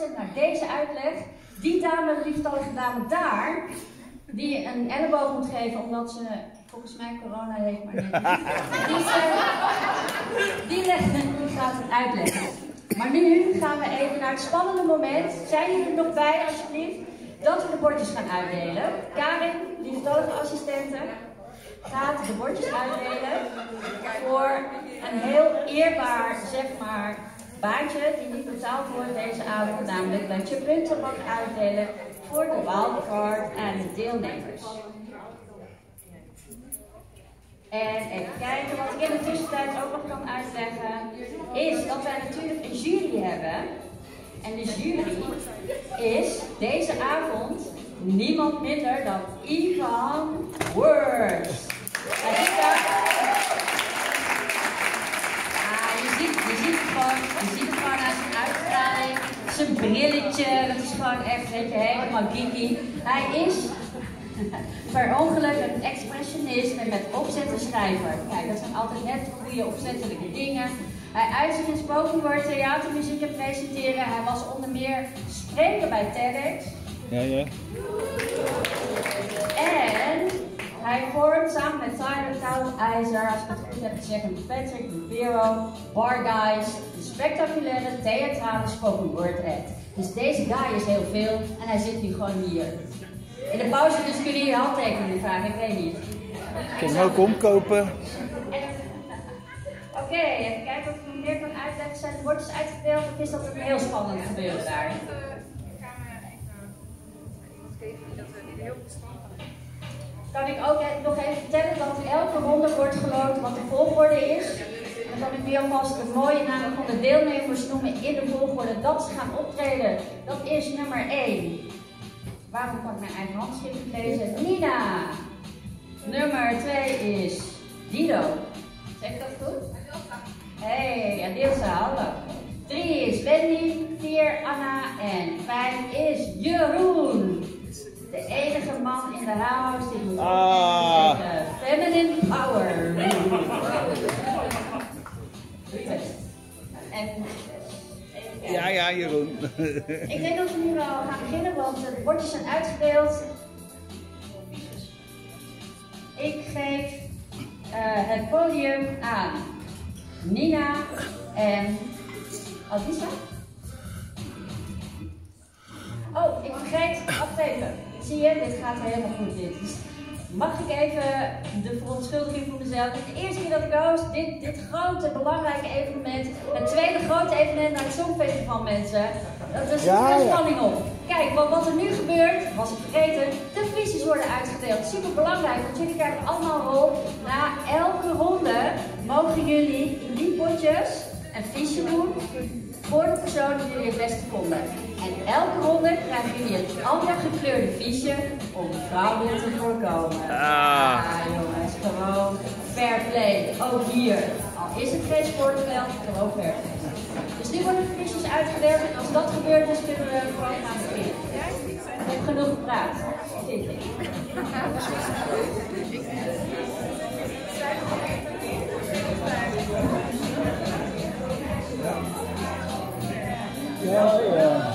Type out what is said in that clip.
naar deze uitleg. Die dame, de lieftallige dame daar, die een elleboog moet geven omdat ze volgens mij corona heeft, maar net niet. Die gaat het uitleggen. Maar nu gaan we even naar het spannende moment. Zijn jullie er nog bij, alsjeblieft? Dat we de bordjes gaan uitdelen. Karin, lieftallige assistente, gaat de bordjes uitdelen voor een heel eerbaar, zeg maar, baantje die niet betaald wordt deze avond, namelijk dat je punten mag uitdelen voor de wildcard en de deelnemers. En even kijken, wat ik in de tussentijd ook nog kan uitleggen, is dat wij natuurlijk een jury hebben. En de jury is deze avond niemand minder dan Ivan Words. Je ziet het gewoon aan zijn uitstraling, zijn brilletje, dat is gewoon echt, weet je, helemaal geeky. Hij is per ongeluk een expressionist en met opzet een schrijver. Kijk, dat zijn altijd net goede opzettelijke dingen. Hij uit zich in spoken word, theatermuziek en presenteren. Hij was onder meer spreker bij TEDx. Ja. En hij vormt samen met Tyler Tauijzer, als ik het goed heb gezegd, Patrick Rivero, Bar Guys, de spectaculaire theatrale spoken word act. Dus deze guy is heel veel en hij zit nu gewoon hier. In de pauze dus kunnen jullie handtekeningen vragen, ik weet niet. Ik kan hem ook omkopen. Oké, even kijken of ik nog meer kan uitleggen. Zijn de bordjes uitgedeeld of is dat een heel spannend gebeuren daar? Kan ik ook nog even vertellen dat elke ronde wordt geloot wat de volgorde is. Dan kan ik nu alvast de mooie namen van de deelnemers noemen in de volgorde dat ze gaan optreden. Dat is nummer 1. Waarom kan ik mijn eigen handschrift niet lezen? Nina. Nummer 2 is Dido. Zeg ik dat goed? Hey, Adilsa, hallo. 3 is Wendy, 4 Anna en 5 is Jeroen. De enige man in de house die moet zeggen feminine power. En, ja, Jeroen. Ik denk dat we nu wel gaan beginnen, want de bordjes zijn uitgedeeld. Ik geef het podium aan Nina en Adisa. Oh, ik vergeet, wacht even. Zie je, dit gaat helemaal goed dit. Dus mag ik even de verontschuldiging voor mezelf. Het is de eerste keer dat ik host dit grote, belangrijke evenement. Het tweede grote evenement naar het Songfestival, mensen. Er zit veel spanning op. Kijk, wat er nu gebeurt, was ik vergeten, de fiches worden uitgedeeld. Super belangrijk, want jullie krijgen allemaal een rol. Na elke ronde mogen jullie in die potjes een fiche doen voor de persoon die jullie het beste vonden. En elke ronde krijgen jullie een ander gekleurde fiche om fraude te voorkomen. Ja, jongens, gewoon fair play. Ook hier. Al is het geen sportveld, gewoon fair play. Dus nu worden de fiches uitgedeeld en als dat gebeurt, dus kunnen we gewoon gaan beginnen. Ik heb genoeg gepraat. Vind ik. Ja.